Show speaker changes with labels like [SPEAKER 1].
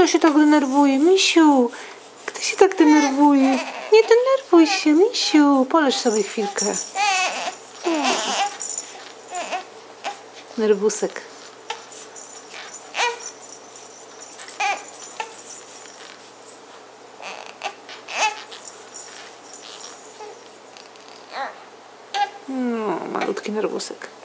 [SPEAKER 1] kto się tak denerwuje? Misiu, kto się tak denerwuje? Nie denerwuj się, Misiu. Poleż sobie chwilkę. Nerwusek. No, malutki nerwusek.